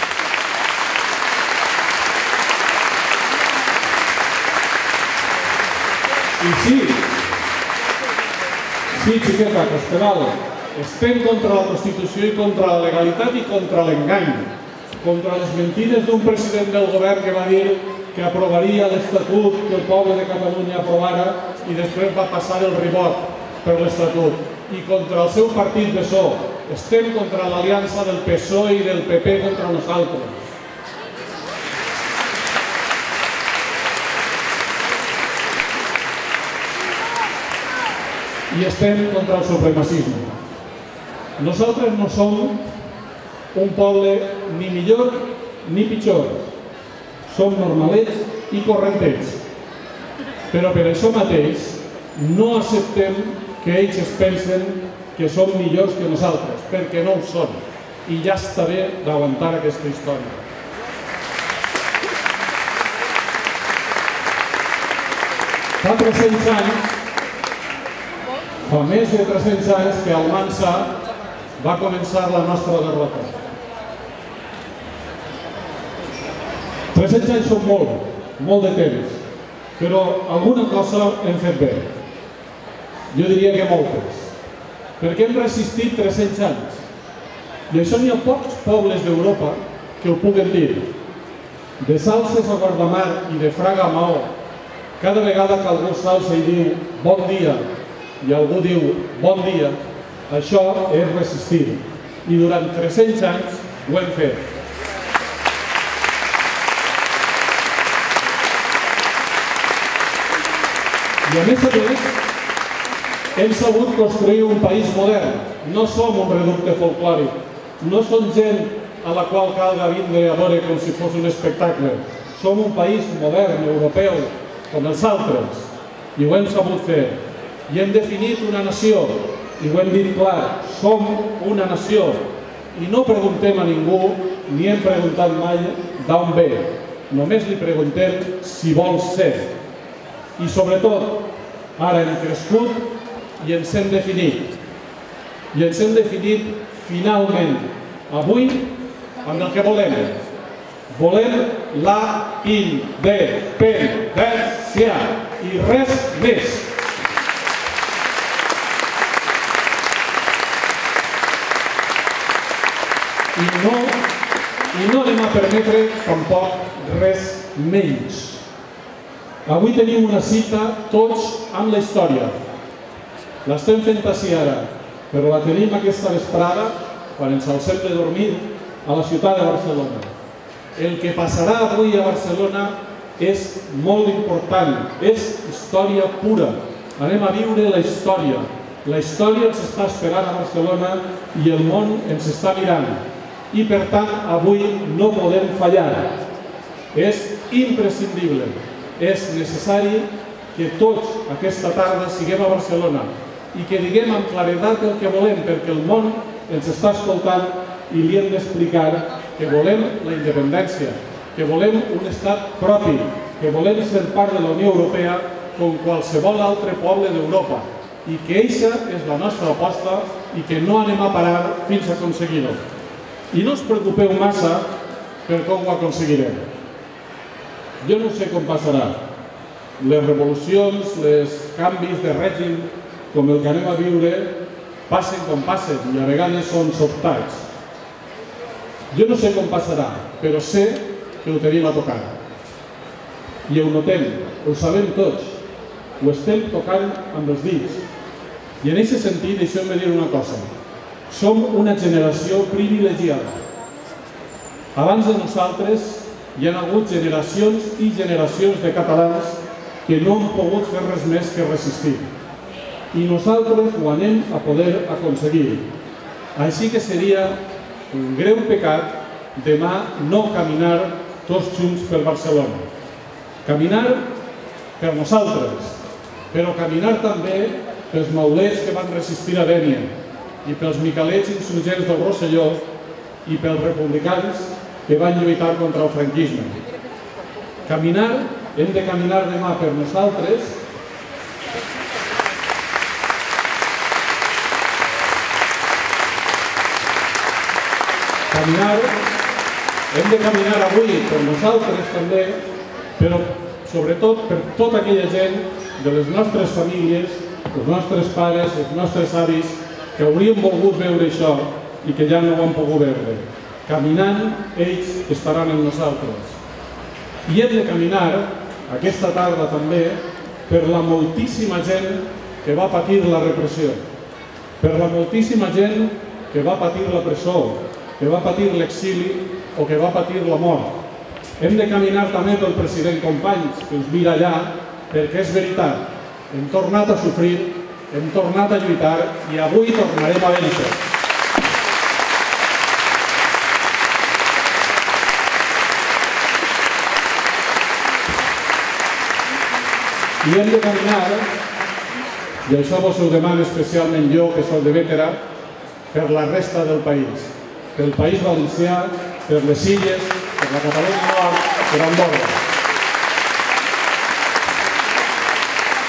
I sí, xiqueta, Cospedal, estem contra la Constitució i contra la legalitat i contra l'engany, contra les mentides d'un president del govern que va dir que aprovaria l'Estatut que el poble de Catalunya aprovara i després va passar el ribot per l'Estatut, i contra el seu partit PSOE. Estem contra l'aliança del PSOE i del PP contra nosaltres. I estem contra el supremacisme. Nosaltres no som un poble ni millor ni pitjor. Som normalets i correntets. Però per això mateix no acceptem que ells es pensen que som millors que nosaltres, perquè no ho són. I ja està bé d'aguantar aquesta història. Fa 300 anys, fa més de 300 anys que a Almansa va començar la nostra derrota. 300 anys són molt de temps, però alguna cosa hem fet bé. Jo diria que moltes, perquè hem resistit 300 anys. I això n'hi ha pocs pobles d'Europa que ho puguen dir. De Salses a Guardamar i de Fraga a Maó, cada vegada que algú s'alça i diu bon dia i algú diu bon dia, això és resistir. I durant 300 anys ho hem fet. I a més, hem sabut construir un país modern. No som un reducte folclòric. No som gent a la qual calga vindre a veure com si fos un espectacle. Som un país modern, europeu, com els altres. I ho hem sabut fer. I hem definit una nació. I ho hem dit clar. Som una nació. I no preguntem a ningú, ni hem preguntat mai d'on ve. Només li preguntem si vol ser. I sobretot, ara hem crescut i ens hem definit. I ens hem definit finalment, avui, amb el que volem. Volem la independència i res més. I no anem a permetre tampoc res menys. Avui tenim una cita tots amb la història. L'estem fent així ara, però la tenim aquesta vesprada, quan ens alcem de dormir, a la ciutat de Barcelona. El que passarà avui a Barcelona és molt important, és història pura. Anem a viure la història. La història ens està esperant a Barcelona i el món ens està mirant. I per tant, avui no podem fallar. És imprescindible. És necessari que tots aquesta tarda siguem a Barcelona i que diguem amb claredat el que volem, perquè el món ens està escoltant i li hem d'explicar que volem la independència, que volem un estat propi, que volem ser part de la Unió Europea com qualsevol altre poble d'Europa i que eixa és la nostra aposta i que no anem a parar fins a aconseguir-ho. I no us preocupeu massa per com ho aconseguirem. Jo no sé com passarà. Les revolucions, els canvis de règim, com el que anem a viure, passen com passen i a vegades són sobtats. Jo no sé com passarà, però sé que ho tenim a tocar. I ho notem, ho sabem tots, ho estem tocant amb els dits. I en aquest sentit, deixeu-me dir una cosa. Som una generació privilegiada. Abans de nosaltres hi ha hagut generacions i generacions de catalans que no han pogut fer res més que resistir. I nosaltres ho anem a poder aconseguir. Així que seria un greu pecat demà no caminar tots junts per Barcelona. Caminar per nosaltres, però caminar també pels maulets que van resistir a Dénia i pels miquelets insurgents del Rosselló i pels republicans que van lluitar contra el franquisme. Caminar, hem de caminar demà per nosaltres. Hem de caminar avui per nosaltres també, però sobretot per tota aquella gent de les nostres famílies, els nostres pares, els nostres avis, que haurien volgut veure això i que ja no ho han pogut veure. Caminant, ells estaran amb nosaltres. I hem de caminar, aquesta tarda també, per la moltíssima gent que va patir la repressió, per la moltíssima gent que va patir la presó, que va patir l'exili o que va patir la mort. Hem de caminar també pel president Companys, que us mira allà, perquè és veritat, hem tornat a sofrir, hem tornat a lluitar i avui tornarem a vèncer. I hem de caminar, i això vos ho demano especialment jo, que soc de Bétera, per la resta del país. Pel País Valencià, per les Illes, per la Catalunya Nord, per Andorra.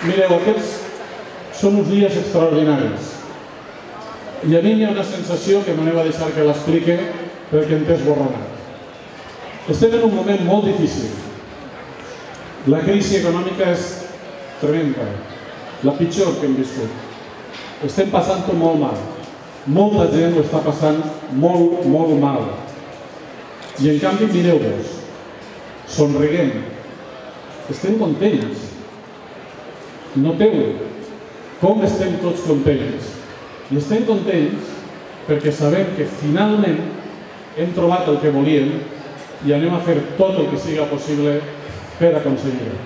Mireu, aquests són uns dies extraordinaris. I a mi hi ha una sensació que m'aneu a deixar que l'explique perquè em té esborronat. Estem en un moment molt difícil. La crisi econòmica és tremenda, la pitjor que hem viscut. Estem passant-ho molt mal. Molta gent ho està passant molt, molt mal. I en canvi, mireu-vos, somriguem. Estem contents. Noteu com estem tots contents. I estem contents perquè sabem que finalment hem trobat el que volíem i anem a fer tot el que siga possible per aconseguir-ho.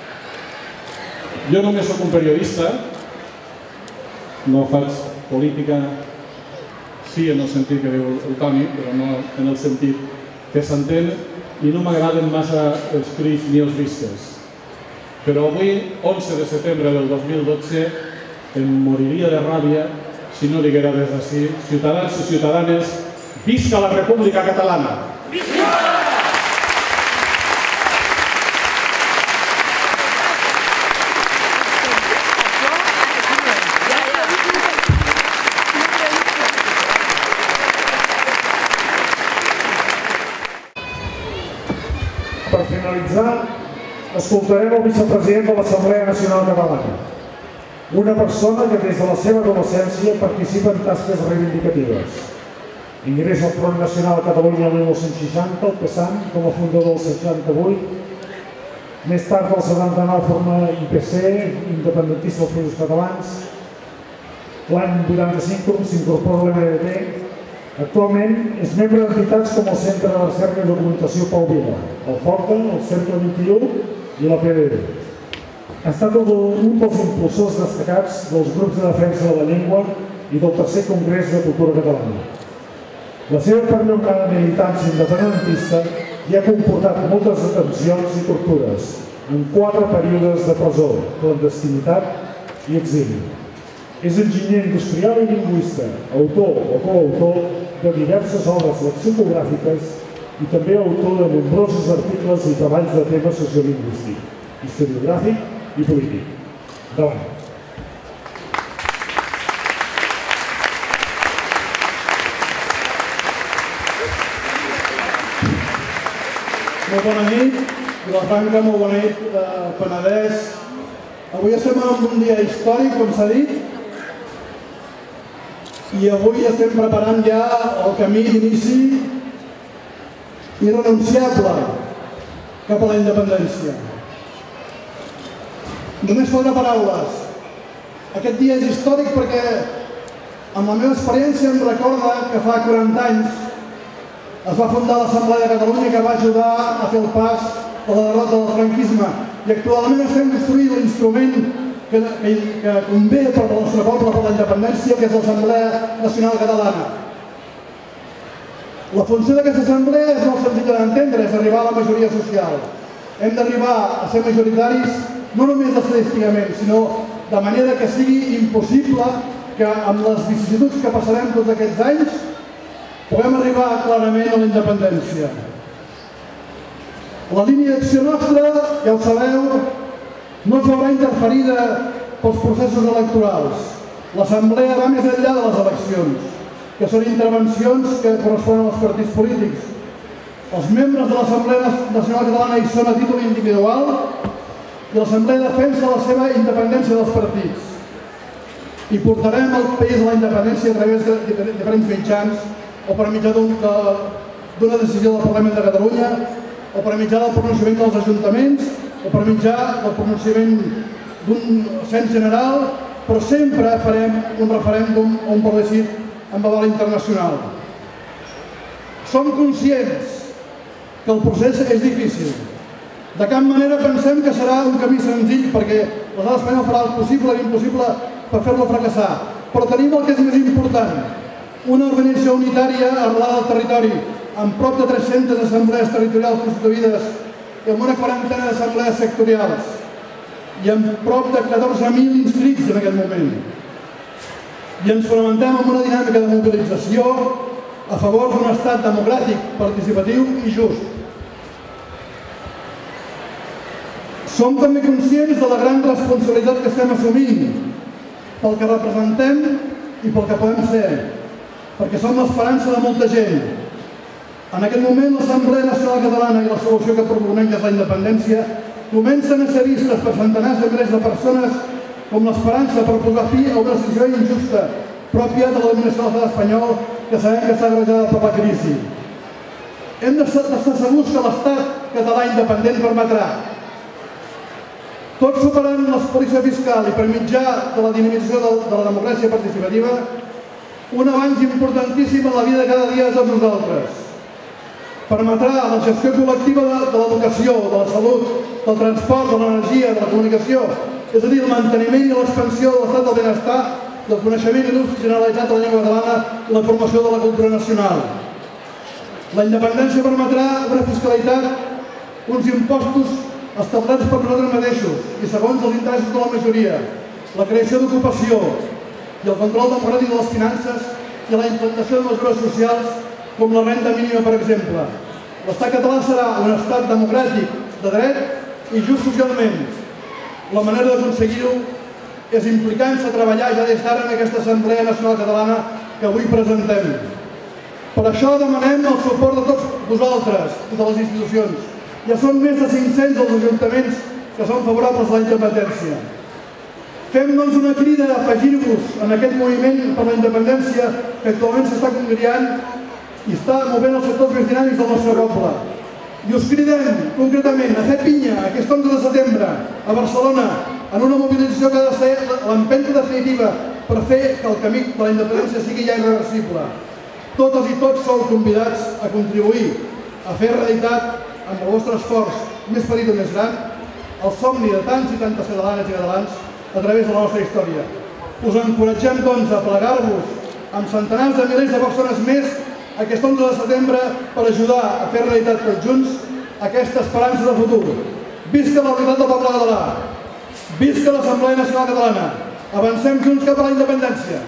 Jo només soc un periodista, no faig política, sí en el sentit que diu el Toni, però no en el sentit que s'entén, i no m'agraden massa els crits ni els vistes. Però avui, 11 de setembre del 2012, em moriria de ràbia si no diguera des d'ací, ciutadans i ciutadanes, visca la República Catalana! Per finalitzar, escoltarem el vicepresident de l'Assemblea Nacional Catalana, una persona que des de la seva adolescència participa en tasques reivindicatives. Ingressa al Front Nacional a Catalunya el 1960, al PSAN, com a fundador del 68. Més tard, al 79, forma IPC, independentista dels Països Catalans. L'any 85 s'incorpora a l'MDT. Actualment és membre d'entitats com el Centre de Recerca i Documentació Pau Vila, el Forta, el Cercle 21 i la PDD. Ha estat un dels impulsors destacats dels grups de defensa de la llengua i del tercer Congrés de Cultura Catalana. La seva perllongada militància independentista hi ha comportat moltes detencions i tortures, en 4 períodes de presó, clandestinitat i exili. És enginyer industrial i lingüista, autor o coautor de diverses obres lexicogràfiques i també autor de nombrosos articles i treballs de tema sociolingüístic, historiogràfic i polític. Endavant. Molt bona nit, Vilafranca, molt bona nit, Penedès. Avui estem en un dia històric, com s'ha dit, i avui estem preparant ja el camí d'inici irrenunciable cap a la independència. Només 4 paraules. Aquest dia és històric perquè, amb la meva experiència, em recorda que fa 40 anys es va fundar l'Assemblea de Catalunya, que va ajudar a fer el pas a la derrota del franquisme. I actualment estem construint l'instrument que convé per al nostre poble, per la independència, que és l'Assemblea Nacional Catalana. La funció d'aquesta assemblea és molt senzilla d'entendre, és arribar a la majoria social. Hem d'arribar a ser majoritaris no només estadísticament, sinó de manera que sigui impossible que amb les vicissituds que passarem tots aquests anys puguem arribar clarament a la independència. La línia d'acció nostra, ja ho sabeu, no es veurà interferida pels processos electorals. L'Assemblea va més enllà de les eleccions, que són intervencions que corresponen als partits polítics. Els membres de l'Assemblea Nacional Catalana hi són a títol individual i l'Assemblea defensa la seva independència dels partits. I portarem el país a la independència a través de diferents mitjans, o per mitjà d'una decisió del Parlament de Catalunya, o per mitjà del pronunciament dels ajuntaments, o per mitjà del pronunciament d'un cens general, però sempre farem un referèndum o un plebiscit amb aval internacional. Som conscients que el procés és difícil. De cap manera pensem que serà un camí senzill, perquè l'estat espanyol farà el possible i l'impossible per fer-lo fracassar. Però tenim el que és més important, una organització unitària arrelada al territori, amb prop de 300 assemblees territorials constituïdes i amb una quarantena d'assemblees sectorials i amb prop de 14.000 inscrits en aquest moment. I ens fonamentem en una dinàmica de mobilització a favor d'un estat democràtic, participatiu i just. Som també conscients de la gran responsabilitat que estem assumint pel que representem i pel que podem ser, perquè som l'esperança de molta gent. En aquest moment, l'Assemblea Nacional Catalana i la solució que proponem, que és la independència, comencen a ser vistes per centenars de milers de persones com l'esperança per posar fi a una situació injusta pròpia de la dominació de l'estat espanyol que sabem que està agreujada per la crisi. Hem d'estar segurs que l'estat català independent permetrà, tot superant l'explotació fiscal i per mitjà de la dinamització de la democràcia participativa, un avanç importantíssim en la vida de cada dia de tots nosaltres. Permetrà la gestió col·lectiva de l'educació, de la salut, del transport, de l'energia, de la comunicació, és a dir, el manteniment i l'expansió de l'estat del benestar, del coneixement i l'ús generalitzat de la llengua catalana i la promoció de la cultura nacional. La independència permetrà una fiscalitat, uns impostos establerts per nosaltres mateixos i segons els interessos de la majoria, la creació d'ocupació i el control democràtic de les finances i la implantació de mesures socials com la renda mínima, per exemple. L'estat català serà un estat democràtic, de dret i just socialment. La manera d'aconseguir-ho és implicant-se a treballar ja des d'ara en aquesta Assemblea Nacional Catalana que avui presentem. Per això demanem el suport de tots vosaltres i de les institucions. Ja són més de 500 els ajuntaments que són favorables a la independència. Fem, doncs, una crida a afegir-vos en aquest moviment per la independència que actualment s'està congriant i està movent els sectors més dinàmics del nostre poble. I us cridem, concretament, a fer pinya aquest 11 de setembre a Barcelona en una mobilització que ha de ser l'empenta definitiva per fer que el camí de la independència sigui ja irreversible. Totes i tots sou convidats a contribuir, a fer realitat amb el vostre esforç més petit o més gran el somni de tants i tantes catalanes i catalans a través de la nostra història. Us encoratgem, doncs, a plegar-vos amb centenars de milers de persones més aquest 11 de setembre per ajudar a fer realitat tots junts aquesta esperança de futur. Visca la unitat del poble català! Visca l'Assemblea Nacional Catalana! Avancem junts cap a la independència!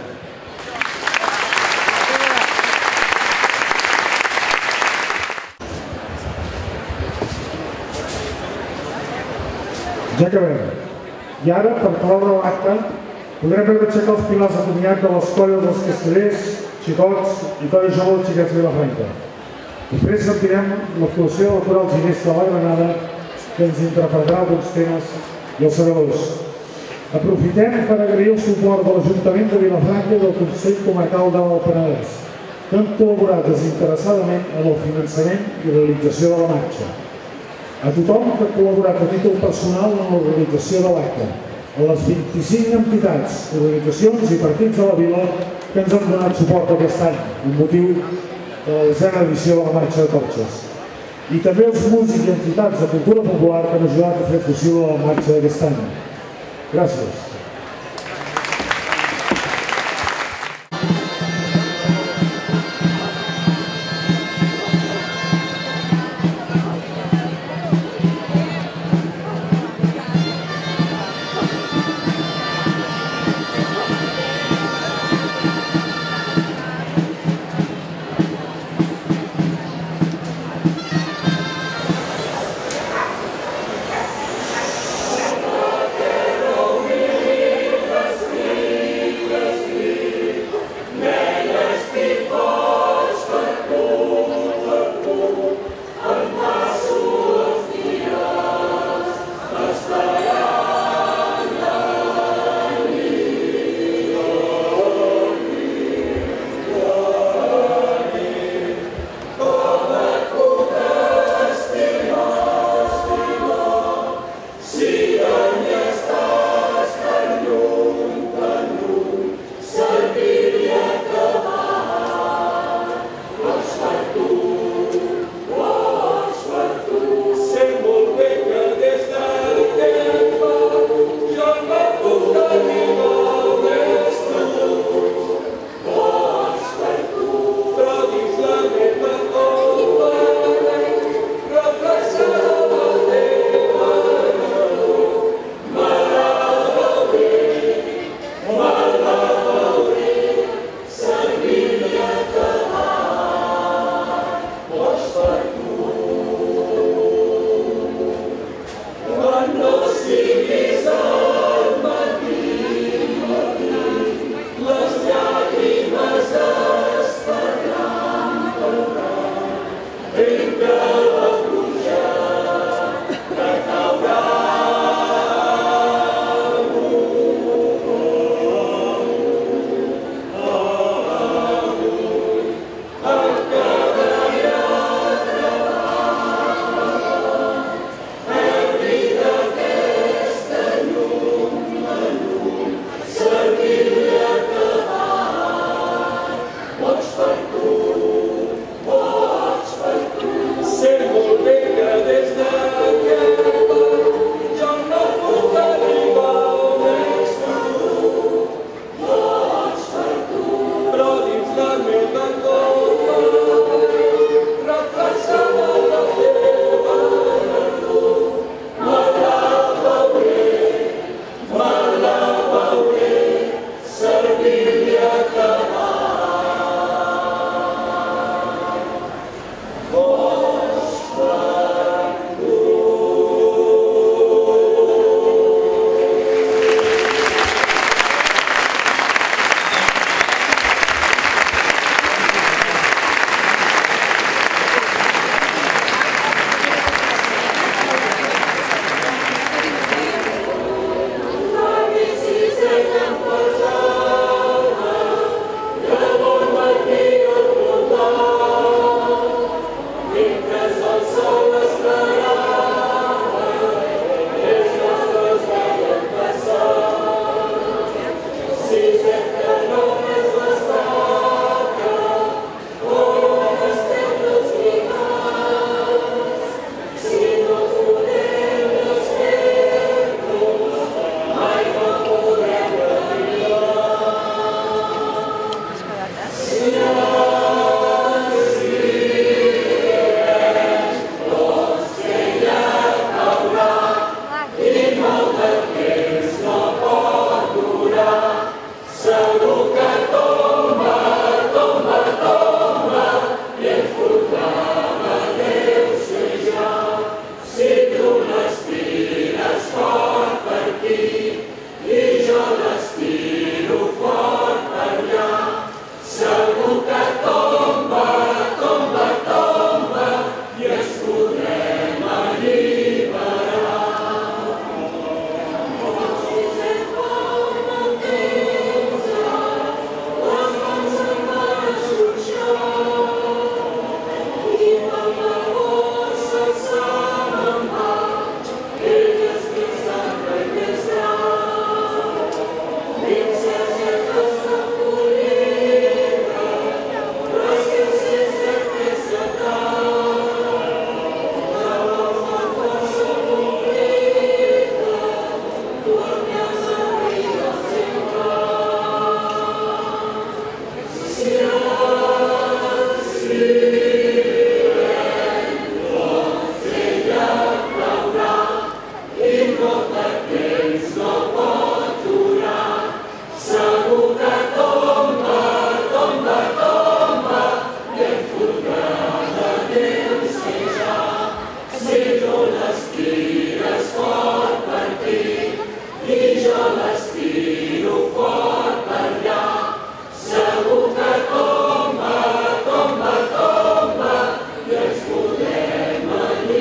Ja acabem. I ara, per cloure l'acte, podrem veure aixecar els pilars de comiat de les colles dels castellers, xicots i colla jove dels xiquets de Vilafranca. Després sentirem l'actuació del coral Ginesta de la Granada, que ens interpretarà alguns temes i els segadors. Aprofitem per agrair el suport de l'Ajuntament de Vilafranca i del Consell Comarcal del Penedès, que han col·laborat desinteressadament en el finançament i realització de la marxa. A tothom que ha col·laborat a títol personal en l'organització de l'acte, a les 25 entitats, organitzacions i partits de la vila que ens han donat suport aquest any, amb motiu de la 10ª edició de la Marxa de Torxes. I també els músics i entitats de cultura popular que han ajudat a fer possible la marxa d'aquest any. Gràcies. Quiero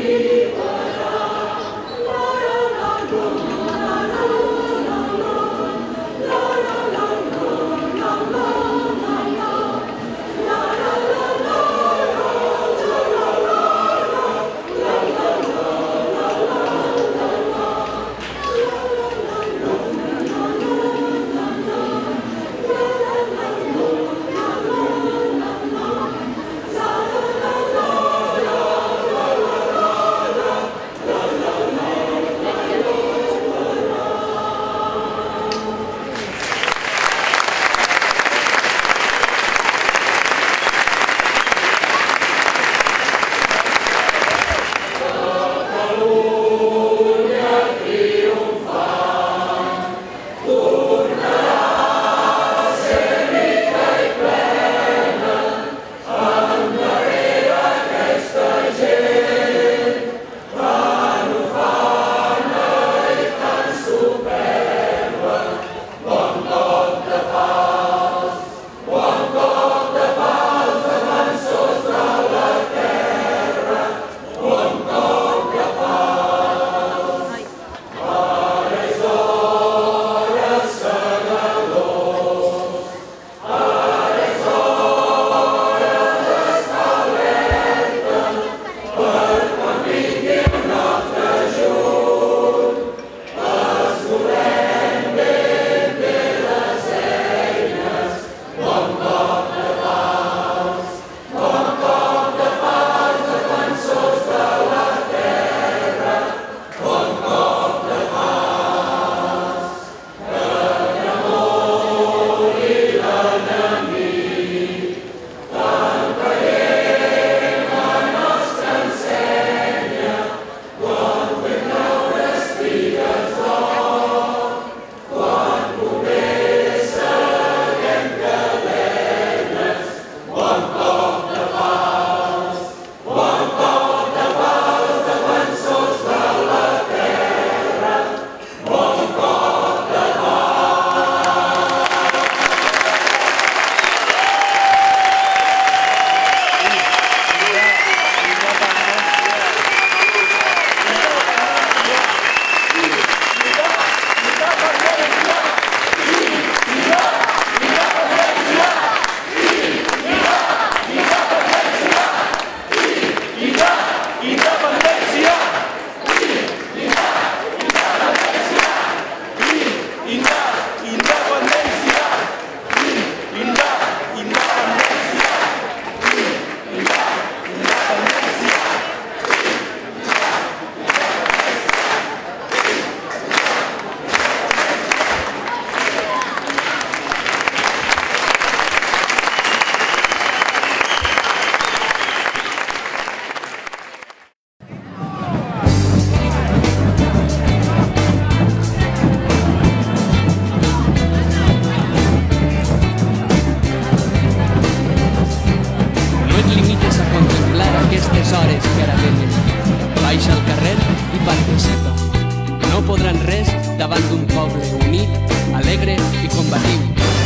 davant d'un poble unit, alegre i combatiu.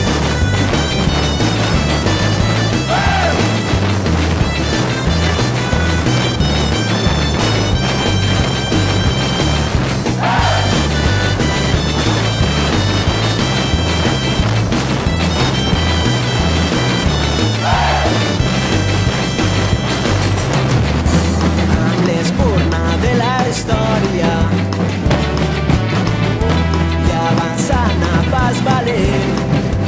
L'espurna de la història i avançant a pas valent,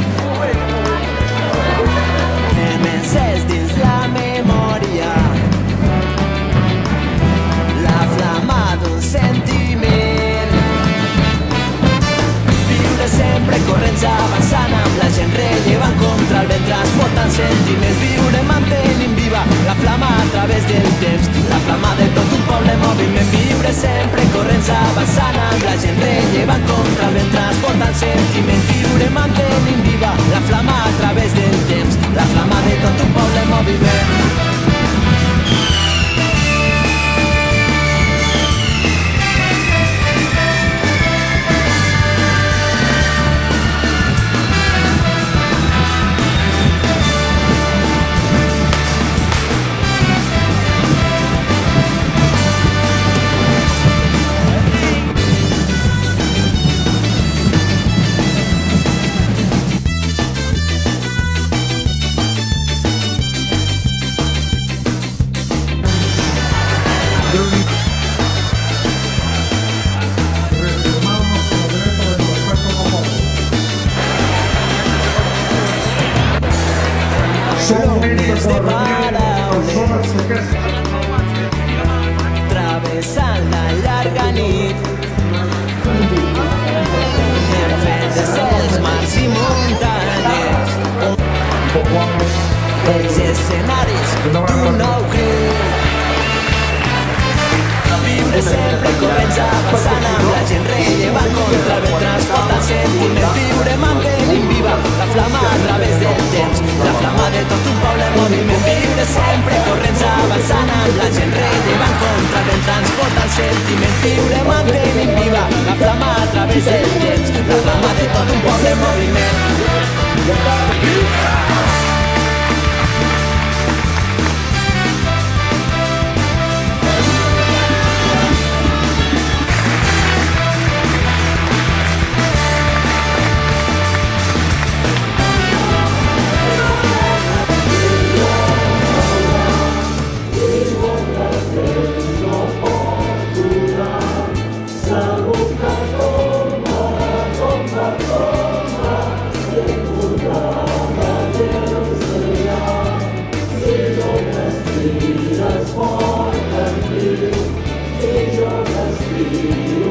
hem encès dins la memòria la flama d'un sentiment. Viure sempre corrents avançant amb la gent rellevant contra el vent, transportant sentiments. Viure mantenint viva la flama a través del temps, la flama de tot un poble en moviment. Viure sempre corrents avançant amb la gent rellevant contra el vent, transportant sentiment. Viure mantenint viva la flama a través del temps, la flama de tot un poble en moviment. de paraules travessant la llarga nit. Hem fet de cels, mars i muntanyes els escenaris d'un nou crit. Viure sempre corrents avançant amb la gent rellevant contra el vent transportant sentiments. Viure mantenint viva la flama a través del temps, la flama de tot un poble en moviment. Viure sempre corrents avançant amb la gent rellevant contra el vent transportant sentiments. Viure mantenint viva la flama a través del temps, la flama de tot un poble en moviment. Let's